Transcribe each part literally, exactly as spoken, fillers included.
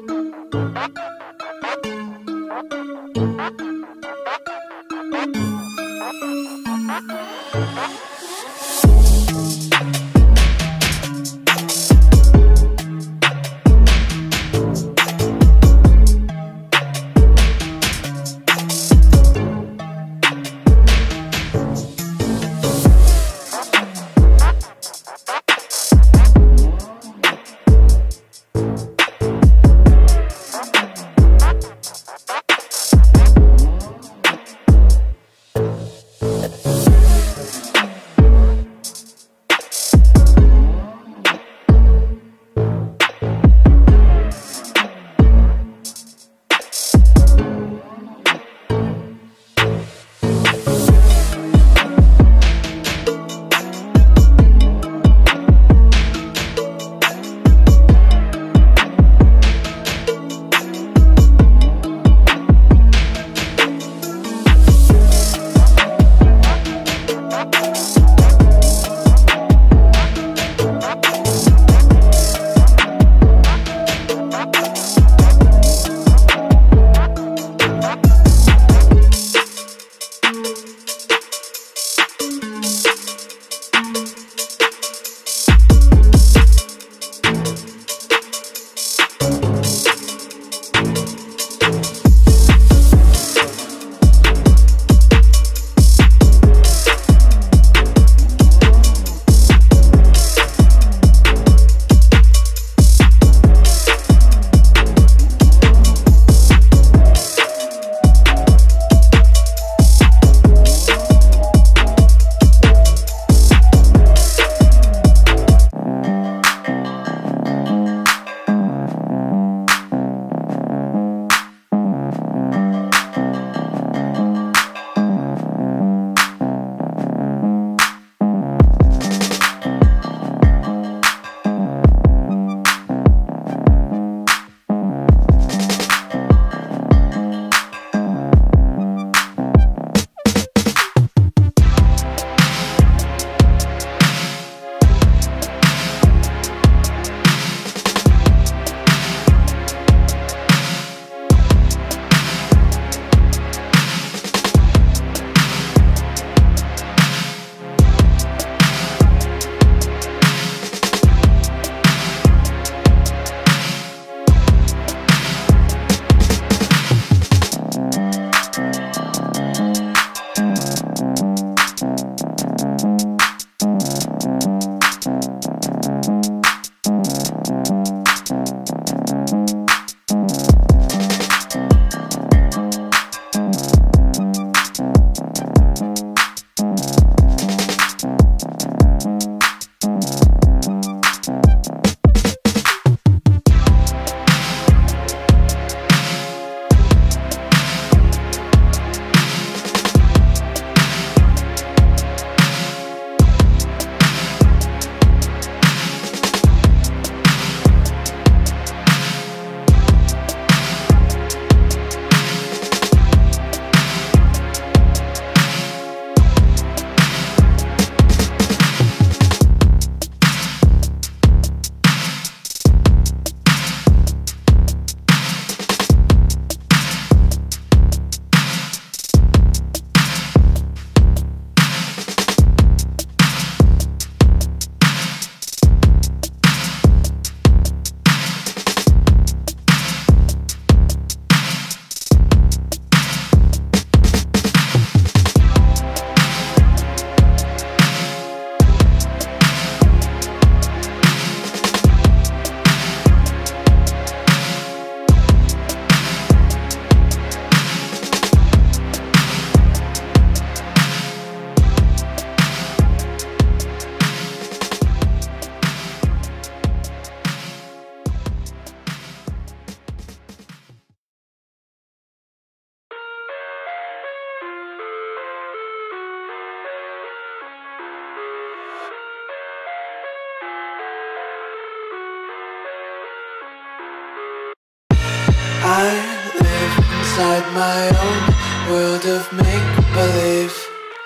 I live inside my own world of make-believe.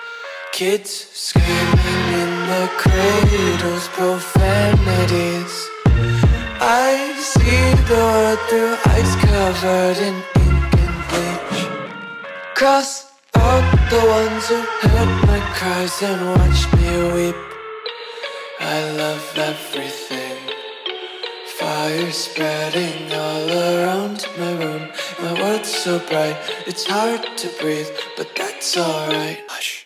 Kids screaming in the cradles, profanities. I see see the world through ice covered in ink and bleach. Cross out the ones who heard my cries and watched me weep. I love everything. Fire spreading all around my room. My world's so bright, it's hard to breathe, but that's alright. Hush.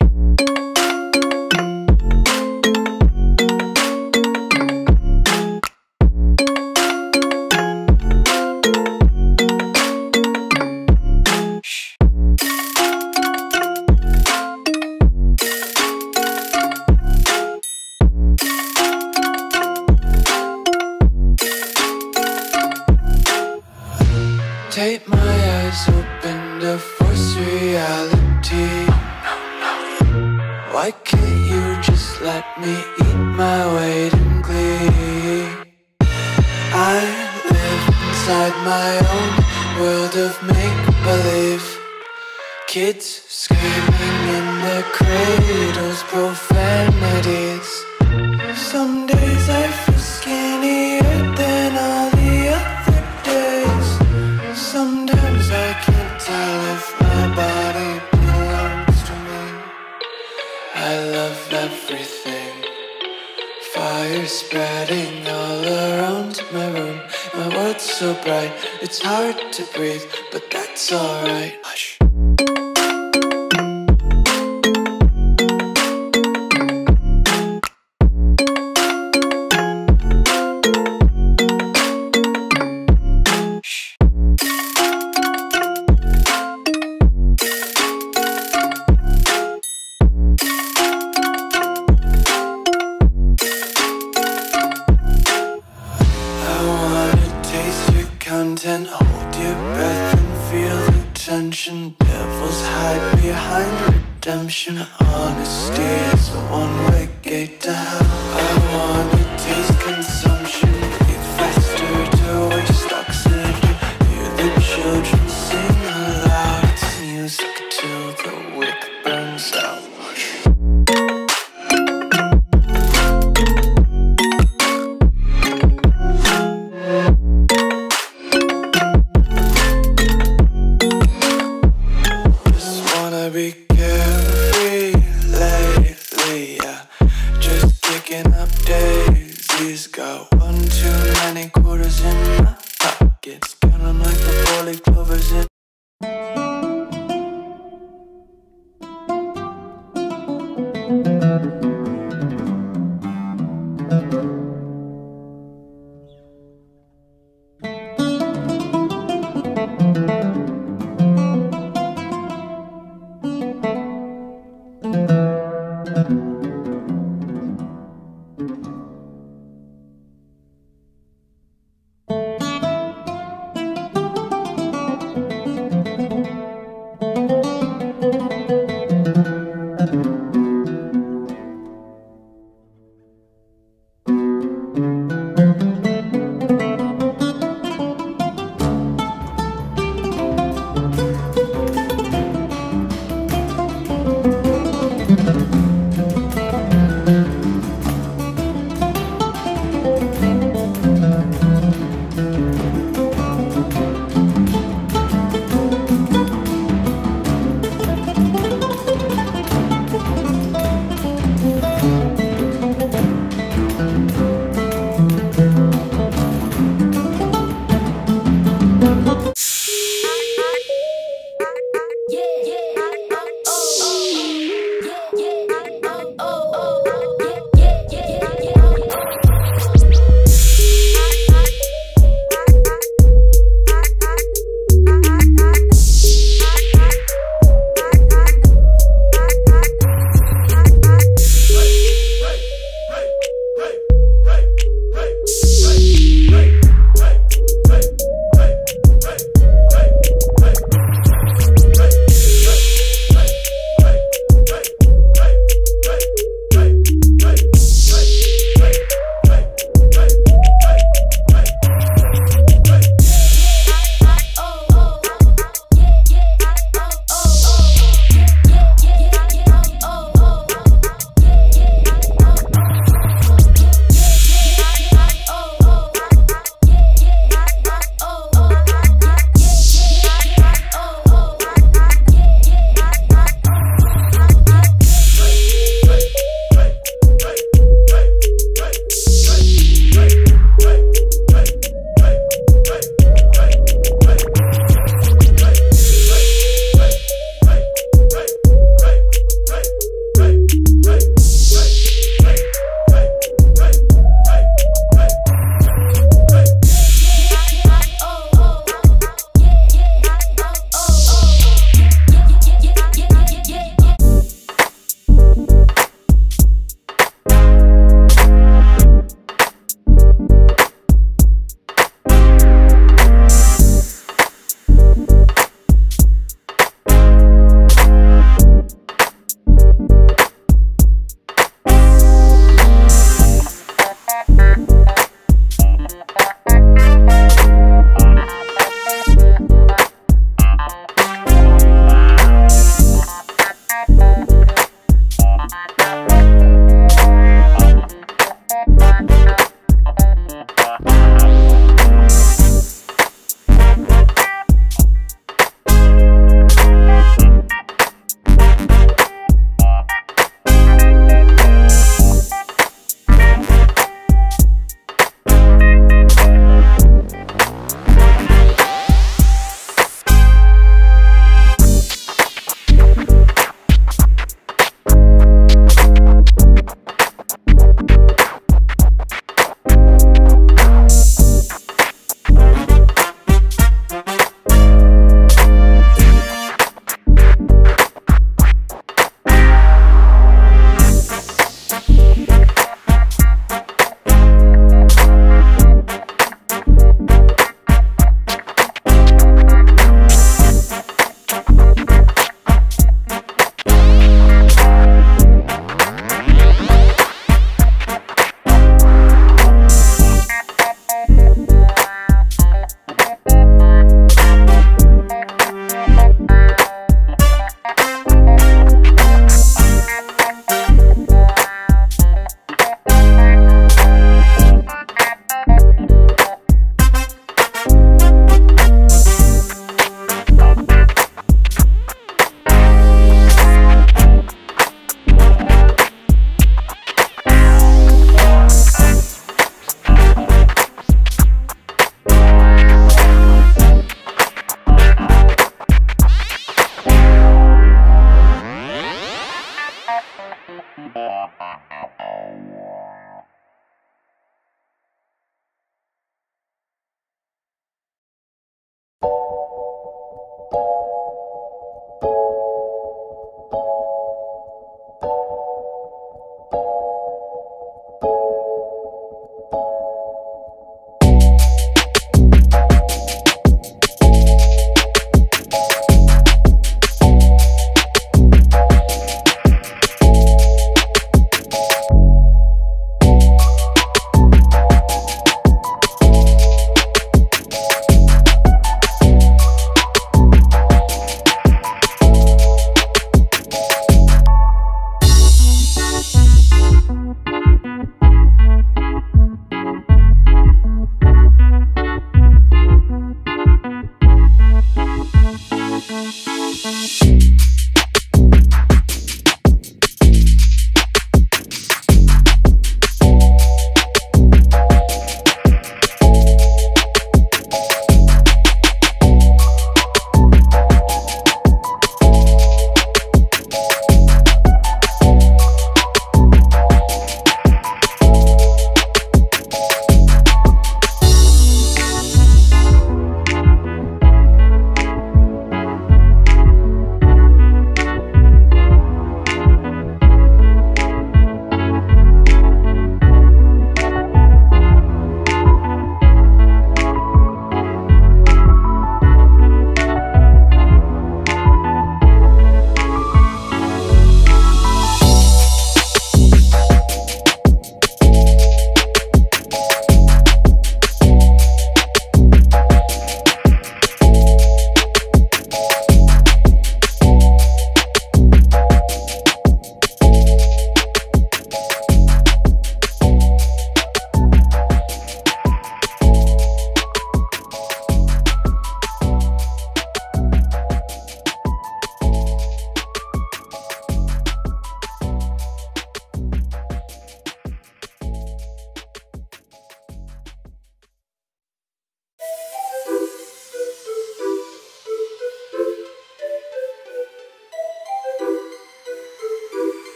Tape my eyes open to force reality. Why can't you just let me eat my weight in glee? I live inside my own world of make-believe. Kids screaming in their cradles, profanities. Some days I feel skinnier than all the other days. Sometimes I can't tell if my body belongs to me. I love everything. Fire spreading all around my room. My world's so bright, it's hard to breathe, but that's alright. Hush. And hold your breath and feel the tension. Devils hide behind redemption. Honesty is a one-way gate to hell. I wanna taste consumption. Breathe faster to waste oxygen. Hear the children sing aloud. It's music till the wick burns out. Be carefree lately, yeah. Just kicking up daisies. Got one too many quarters in my pockets. Count 'em like the four-leaf clovers in.